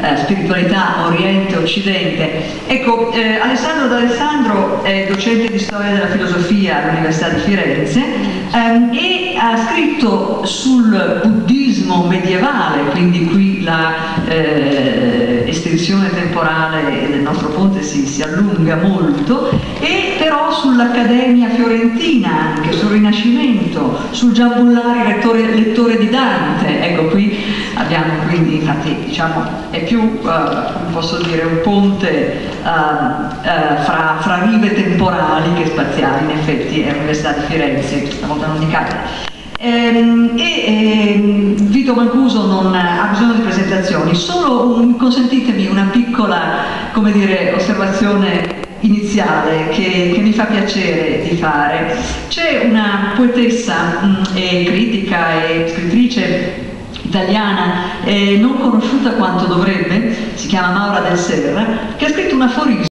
spiritualità Oriente-Occidente. Ecco, Alessandro D'Alessandro è docente di storia della filosofia all'Università di Firenze e ha scritto sul buddismo medievale, quindi qui la estensione temporale del nostro ponte si allunga molto, e però sull'Accademia Fiorentina, anche sul Rinascimento, sul Giambullari, lettore di Dante. Ecco, qui abbiamo quindi, infatti, diciamo, è più, posso dire, un ponte fra rive temporali che spaziali. In effetti è l'Università di Firenze, stavolta non di Cagliari. Vito Mancuso non ha bisogno di presentazioni, solo consentitemi una piccola, come dire, osservazione iniziale che mi fa piacere di fare. C'è una poetessa e critica e scrittrice italiana non conosciuta quanto dovrebbe, si chiama Maura Del Serra, che ha scritto un aforisma